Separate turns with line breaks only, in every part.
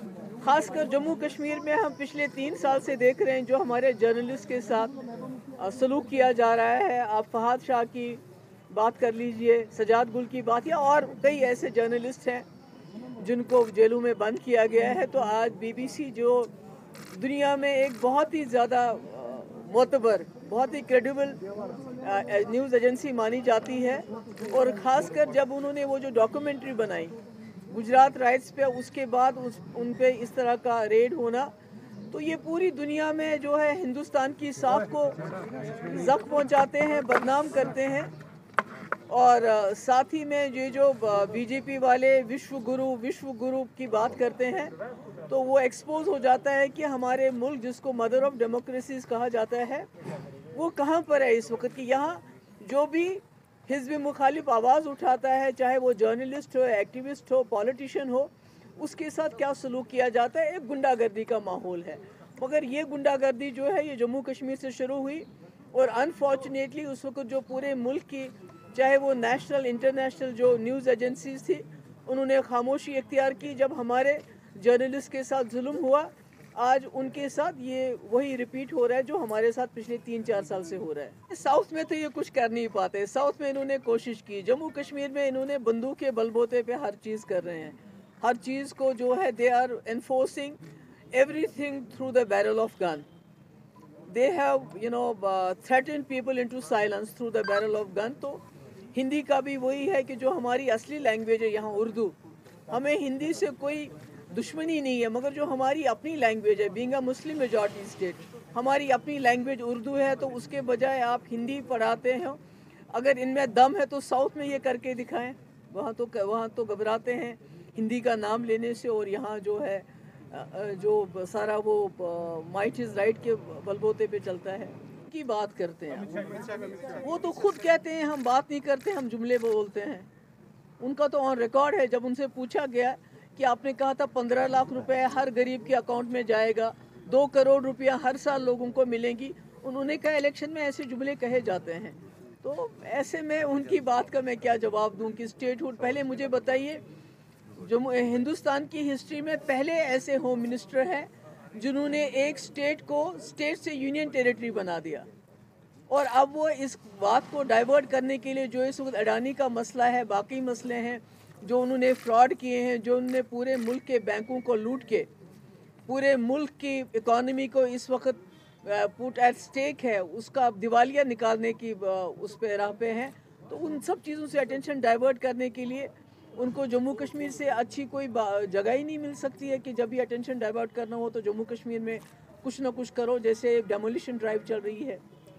खास कर जम्मू कश्मीर में हम पिछले 3 साल से देख रहे हैं जो हमारे जर्नलिस्ट के साथ सलूक किया जा रहा है। आप फहाद शाह की बात कर लीजिए, सजाद गुल की बात, या और कई ऐसे जर्नलिस्ट हैं जिनको जेलों में बंद किया गया है। तो आज बीबीसी जो दुनिया में एक बहुत ही ज़्यादा मोतबर, बहुत ही क्रेडिबल न्यूज़ एजेंसी मानी जाती है, और ख़ासकर जब उन्होंने वो जो डॉक्यूमेंट्री बनाई गुजरात राइट्स पे, उसके बाद उन पे इस तरह का रेड होना, तो ये पूरी दुनिया में जो है हिंदुस्तान की साख को ज़ख्म पहुंचाते हैं, बदनाम करते हैं। और साथ ही में ये जो बीजेपी वाले विश्व गुरु की बात करते हैं, तो वो एक्सपोज हो जाता है कि हमारे मुल्क जिसको मदर ऑफ डेमोक्रेसीज कहा जाता है वो कहाँ पर है इस वक्त। कि यहाँ जो भी हिज़्ब मुखालिफ आवाज़ उठाता है, चाहे वो जर्नलिस्ट हो, एक्टिविस्ट हो, पॉलिटिशियन हो, उसके साथ क्या सलूक किया जाता है। एक गुंडागर्दी का माहौल है। मगर ये गुंडागर्दी जो है ये जम्मू कश्मीर से शुरू हुई, और अनफॉर्चुनेटली उस वक्त जो पूरे मुल्क की, चाहे वो नेशनल इंटरनेशनल जो न्यूज़ एजेंसीज थी, उन्होंने खामोशी इख्तियार की जब हमारे जर्नलिस्ट के साथ जुल्म हुआ। आज उनके साथ ये वही रिपीट हो रहा है जो हमारे साथ पिछले 3-4 साल से हो रहा है। साउथ में तो ये कुछ कर नहीं पाते। साउथ में इन्होंने कोशिश की, जम्मू कश्मीर में इन्होंने बंदूक के बलबूते पे हर चीज़ कर रहे हैं। हर चीज़ को जो है they are enforcing everything through the barrel of gun. They have threaten people into silence through the barrel of gun. तो हिंदी का भी वही है कि जो हमारी असली लैंग्वेज है यहाँ उर्दू, हमें हिंदी से कोई दुश्मनी नहीं है, मगर जो हमारी अपनी लैंग्वेज है, being a Muslim majority state, हमारी अपनी लैंग्वेज उर्दू है, तो उसके बजाय आप हिंदी पढ़ाते हैं। अगर इनमें दम है तो साउथ में ये करके दिखाएं। वहाँ तो घबराते हैं हिंदी का नाम लेने से, और यहाँ जो है जो सारा वो माइट इज़ राइट के बलबूते पे चलता है की बात करते हैं। वो तो खुद कहते हैं हम बात नहीं करते, हम जुमले बोलते हैं। उनका तो ऑन रिकॉर्ड है, जब उनसे पूछा गया कि आपने कहा था 15 लाख रुपए हर गरीब के अकाउंट में जाएगा, 2 करोड़ रुपया हर साल लोगों को मिलेंगी, उन्होंने कहा इलेक्शन में ऐसे जुमले कहे जाते हैं। तो ऐसे में उनकी बात का मैं क्या जवाब दूं कि स्टेटहुड। पहले मुझे बताइए, जो हिंदुस्तान की हिस्ट्री में पहले ऐसे होम मिनिस्टर हैं जिन्होंने एक स्टेट को स्टेट से यूनियन टेरिटरी बना दिया, और अब वो इस बात को डाइवर्ट करने के लिए जो इस वक्त अडानी का मसला है, बाकी मसले हैं, जो उन्होंने फ्रॉड किए हैं, जो उन्होंने पूरे मुल्क के बैंकों को लूट के पूरे मुल्क की इकॉनमी को इस वक्त पुट एट स्टेक है, उसका दिवालिया निकालने की उस पे राह पे हैं। तो उन सब चीज़ों से अटेंशन डाइवर्ट करने के लिए उनको जम्मू कश्मीर से अच्छी कोई जगह ही नहीं मिल सकती है कि जब भी अटेंशन डाइवर्ट करना हो तो जम्मू कश्मीर में कुछ ना कुछ करो, जैसे डेमोलिशन ड्राइव चल रही है।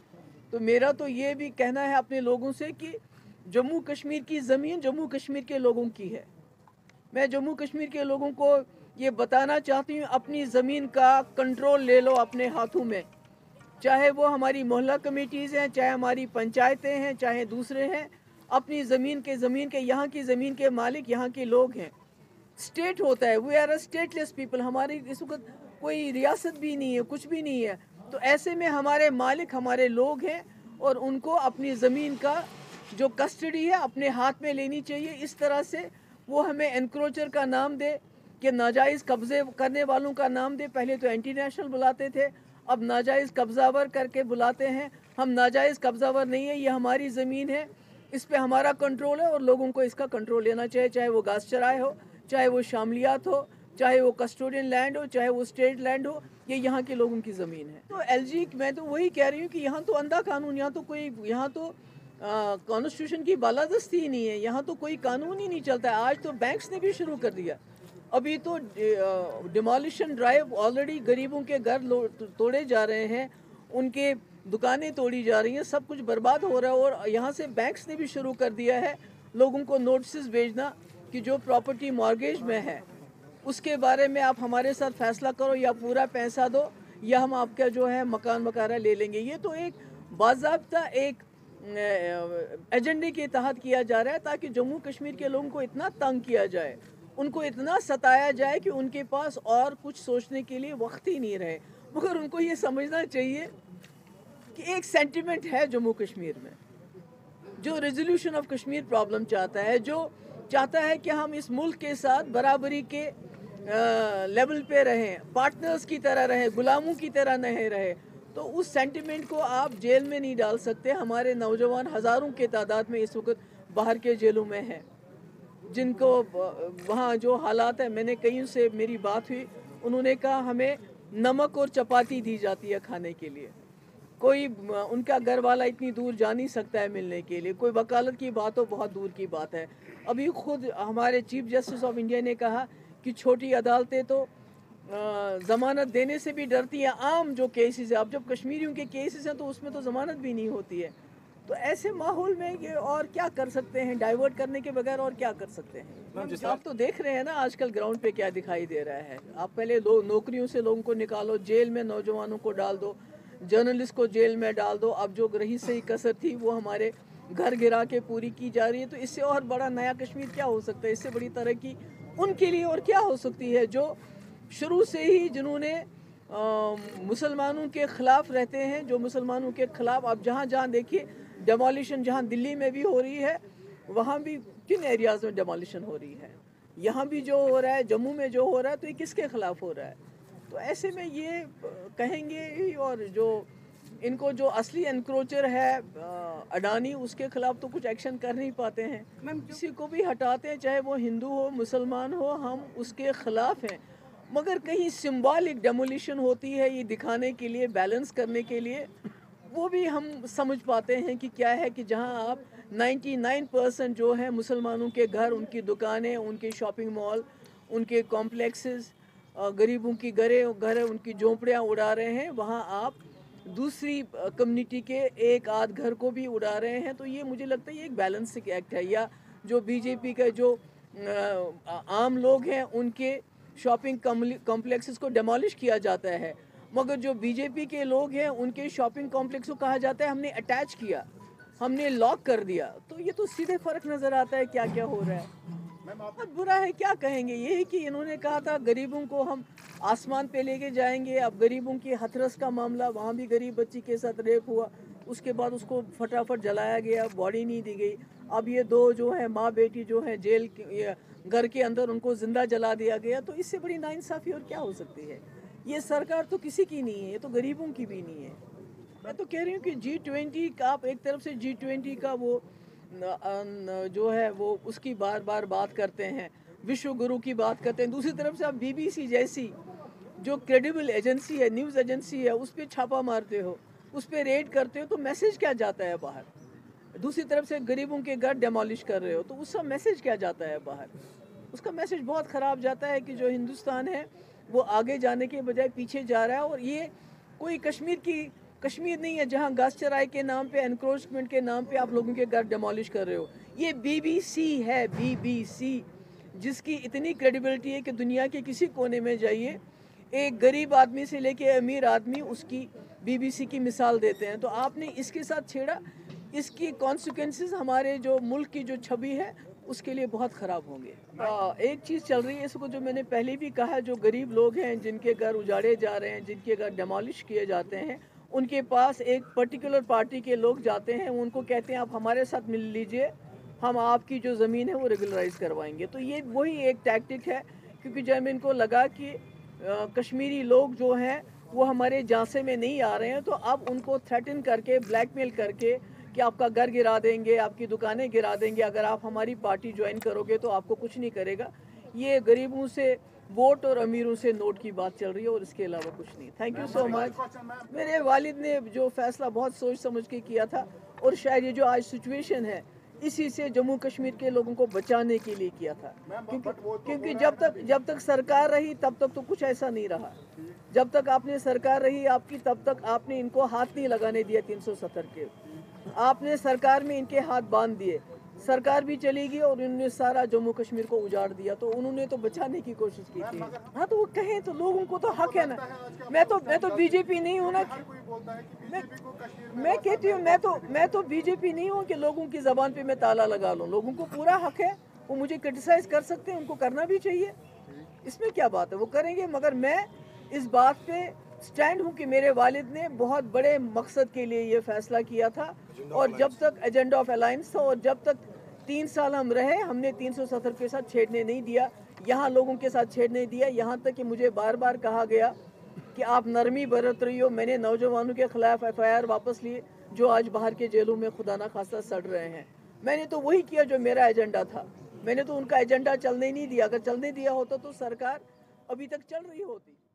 तो मेरा तो ये भी कहना है अपने लोगों से कि जम्मू कश्मीर की ज़मीन जम्मू कश्मीर के लोगों की है। मैं जम्मू कश्मीर के लोगों को ये बताना चाहती हूँ, अपनी ज़मीन का कंट्रोल ले लो अपने हाथों में। चाहे वो हमारी मोहल्ला कमेटीज़ हैं, चाहे हमारी पंचायतें हैं, चाहे दूसरे हैं, अपनी ज़मीन के यहाँ की ज़मीन के मालिक यहाँ के लोग हैं। स्टेट होता है, we are a stateless people. हमारी इस वक्त कोई रियासत भी नहीं है, कुछ भी नहीं है। तो ऐसे में हमारे मालिक हमारे लोग हैं, और उनको अपनी ज़मीन का जो कस्टडी है अपने हाथ में लेनी चाहिए। इस तरह से वो हमें एनक्रोचर का नाम दे, कि नाजायज़ कब्ज़े करने वालों का नाम दे। पहले तो एंटी नेशनल बुलाते थे, अब नाजायज़ कब्ज़ावर करके बुलाते हैं। हम नाजायज़ कब्ज़ावर नहीं है, ये हमारी ज़मीन है, इस पे हमारा कंट्रोल है, और लोगों को इसका कंट्रोल लेना चाहिए। चाहे वो घास चराए हो, चाहे वो शामलियात हो, चाहे वो कस्टोडियन लैंड हो, चाहे वो स्टेट लैंड हो, ये यहाँ के लोगों की ज़मीन है। तो एलजी मैं तो वही कह रही हूँ कि यहाँ तो अंधा कानून, यहाँ तो कॉन्स्टिट्यूशन की बालादस्ती ही नहीं है, यहाँ तो कोई कानून ही नहीं चलता है। आज तो बैंक्स ने भी शुरू कर दिया, अभी तो डिमोलिशन ड्राइव, ऑलरेडी गरीबों के घर तोड़े जा रहे हैं, उनके दुकानें तोड़ी जा रही हैं, सब कुछ बर्बाद हो रहा है। और यहाँ से बैंक्स ने भी शुरू कर दिया है लोगों को नोटिस भेजना कि जो प्रॉपर्टी मॉर्गेज में है उसके बारे में आप हमारे साथ फैसला करो, या पूरा पैसा दो, या हम आपका जो है मकान वगैरह ले लेंगे। ये तो एक बाज़ाब्ता एक एजेंडे के तहत किया जा रहा है, ताकि जम्मू कश्मीर के लोगों को इतना तंग किया जाए, उनको इतना सताया जाए कि उनके पास और कुछ सोचने के लिए वक्त ही नहीं रहे। मगर उनको ये समझना चाहिए कि एक सेंटिमेंट है जम्मू कश्मीर में, जो रेजोल्यूशन ऑफ कश्मीर प्रॉब्लम चाहता है, जो चाहता है कि हम इस मुल्क के साथ बराबरी के लेवल पे रहें, पार्टनर्स की तरह रहें, गुलामों की तरह नहीं रहे, तो उस सेंटिमेंट को आप जेल में नहीं डाल सकते। हमारे नौजवान हज़ारों के तादाद में इस वक्त बाहर के जेलों में हैं, जिनको वहाँ जो हालात है, मैंने कहीं से मेरी बात हुई, उन्होंने कहा हमें नमक और चपाती दी जाती है खाने के लिए, कोई उनका घर वाला इतनी दूर जा नहीं सकता है मिलने के लिए, कोई वकालत की बात हो बहुत दूर की बात है। अभी खुद हमारे चीफ जस्टिस ऑफ इंडिया ने कहा कि छोटी अदालतें तो ज़मानत देने से भी डरती हैं। आम जो केसेस है, अब जब कश्मीरियों के केसेस हैं तो उसमें तो ज़मानत भी नहीं होती है। तो ऐसे माहौल में ये और क्या कर सकते हैं, डाइवर्ट करने के बगैर और क्या कर सकते हैं। आप तो देख रहे हैं ना आजकल ग्राउंड पे क्या दिखाई दे रहा है। आप पहले नौकरियों से लोगों को निकालो, जेल में नौजवानों को डाल दो, जर्नलिस्ट को जेल में डाल दो, अब जो रही सही कसर थी वो हमारे घर गिरा के पूरी की जा रही है। तो इससे और बड़ा नया कश्मीर क्या हो सकता है, इससे बड़ी तरक्की उनके लिए और क्या हो सकती है जो शुरू से ही जिन्होंने मुसलमानों के ख़िलाफ़ रहते हैं, जो मुसलमानों के ख़िलाफ़ आप जहाँ जहाँ देखिए डेमोलिशन, जहाँ दिल्ली में भी हो रही है, वहाँ भी किन एरियाज़ में डेमोलिशन हो रही है, यहाँ भी जो हो रहा है, जम्मू में जो हो रहा है, तो ये किसके ख़िलाफ़ हो रहा है। तो ऐसे में ये कहेंगे ही, और जो इनको जो असली एनक्रोचर है अडानी, उसके खिलाफ तो कुछ एक्शन कर नहीं पाते हैं। किसी को भी हटाते हैं, चाहे वो हिंदू हो मुसलमान हो, हम उसके खिलाफ हैं। मगर कहीं सिंबॉलिक डेमोलिशन होती है ये दिखाने के लिए, बैलेंस करने के लिए, वो भी हम समझ पाते हैं कि क्या है कि जहां आप 99% जो है मुसलमानों के घर, उनकी दुकानें, उनके शॉपिंग मॉल, उनके कॉम्प्लेक्सेस, गरीबों की घर उनकी झोंपड़ियाँ उड़ा रहे हैं, वहाँ आप दूसरी कम्युनिटी के एक आध घर को भी उड़ा रहे हैं। तो ये मुझे लगता है ये एक बैलेंसिंग एक्ट है। या जो बीजेपी के जो आम लोग हैं उनके शॉपिंग कॉम्प्लेक्सेस को डेमोलिश किया जाता है, मगर जो बीजेपी के लोग हैं उनके शॉपिंग कॉम्प्लेक्स को कहा जाता है हमने अटैच किया, हमने लॉक कर दिया। तो ये तो सीधे फ़र्क नज़र आता है क्या क्या हो रहा है। बहुत बुरा है, क्या कहेंगे। यही कि इन्होंने कहा था गरीबों को हम आसमान पे लेके जाएंगे। अब गरीबों की हथरस का मामला, वहाँ भी गरीब बच्ची के साथ रेप हुआ, उसके बाद उसको फटाफट जलाया गया, बॉडी नहीं दी गई। अब ये दो जो है माँ बेटी जो है जेल घर के अंदर, उनको जिंदा जला दिया गया। तो इससे बड़ी नाइंसाफ़ी और क्या हो सकती है। ये सरकार तो किसी की नहीं है, ये तो गरीबों की भी नहीं है। मैं तो कह रही हूँ कि G20 का, आप एक तरफ से G20 का वो जो है वो उसकी बार बार बात करते हैं, विश्व गुरु की बात करते हैं, दूसरी तरफ से आप BBC जैसी जो क्रेडिबल एजेंसी है, न्यूज़ एजेंसी है, उस पर छापा मारते हो, उस पर रेड करते हो, तो मैसेज क्या जाता है बाहर। दूसरी तरफ से गरीबों के घर डेमोलिश कर रहे हो, तो उसका मैसेज क्या जाता है बाहर। उसका मैसेज बहुत ख़राब जाता है कि जो हिंदुस्तान है वो आगे जाने के बजाय पीछे जा रहा है। और ये कोई कश्मीर नहीं है जहां घास चराई के नाम पे, एनक्रोचमेंट के नाम पे आप लोगों के घर डेमोलिश कर रहे हो। ये BBC है, BBC, जिसकी इतनी क्रेडिबिलिटी है कि दुनिया के किसी कोने में जाइए, एक गरीब आदमी से लेके अमीर आदमी उसकी BBC की मिसाल देते हैं। तो आपने इसके साथ छेड़ा, इसकी कॉन्सिक्वेंसेस हमारे जो मुल्क की जो छवि है उसके लिए बहुत ख़राब होंगे। एक चीज़ चल रही है, इसको जो मैंने पहले भी कहा, जो गरीब लोग हैं जिनके घर उजाड़े जा रहे हैं, जिनके घर डेमोलिश किए जाते हैं, उनके पास एक पर्टिकुलर पार्टी के लोग जाते हैं, उनको कहते हैं आप हमारे साथ मिल लीजिए, हम आपकी जो ज़मीन है वो रेगुलराइज करवाएंगे। तो ये वही एक टैक्टिक है, क्योंकि जब इनको लगा कि कश्मीरी लोग जो हैं वो हमारे झांसे में नहीं आ रहे हैं, तो अब उनको थ्रेटन करके, ब्लैकमेल करके कि आपका घर गिरा देंगे, आपकी दुकानें गिरा देंगे, अगर आप हमारी पार्टी ज्वाइन करोगे तो आपको कुछ नहीं करेगा। ये गरीबों से वोट और अमीरों से नोट की बात चल रही है और इसके अलावा कुछ नहीं। Thank you so much. मेरे वालिद ने जो फैसला बहुत सोच समझ के किया था, और शायद ये जो आज सिचुएशन है इसी से जम्मू कश्मीर के लोगों को बचाने के लिए किया था। क्योंकि जब तक सरकार रही तब तक तो कुछ ऐसा नहीं रहा। जब तक आपने सरकार रही आपकी, तब तक आपने इनको हाथ नहीं लगाने दिया 370 के। आपने सरकार में इनके हाथ बांध दिए, सरकार भी चली गई और उन्होंने सारा जम्मू कश्मीर को उजाड़ दिया। तो उन्होंने तो बचाने की कोशिश की थी। हाँ, तो वो कहें तो लोगों को तो हक है ना। मैं तो बीजेपी नहीं हूँ ना। मैं कहती हूँ मैं तो बीजेपी नहीं हूँ कि लोगों की ज़बान पे मैं ताला लगा लूँ। लोगों को पूरा हक है, वो मुझे क्रिटिसाइज कर सकते हैं, उनको करना भी चाहिए, इसमें क्या बात है, वो करेंगे। मगर मैं इस बात पे स्टैंड हूँ कि मेरे वालिद ने बहुत बड़े मकसद के लिए ये फैसला किया था, और जब तक एजेंडा ऑफ अलायंस था, और जब तक 3 साल हम रहे, हमने 370 के साथ छेड़ने नहीं दिया। यहाँ लोगों के साथ छेड़ने दिया, यहाँ तक कि मुझे बार बार कहा गया कि आप नरमी बरत रही हो। मैंने नौजवानों के खिलाफ FIR वापस लिए जो आज बाहर के जेलों में खुदा ना खास्ता सड़ रहे हैं। मैंने तो वही किया जो मेरा एजेंडा था। मैंने तो उनका एजेंडा चलने नहीं दिया। अगर चलने दिया होता तो सरकार अभी तक चल रही होती।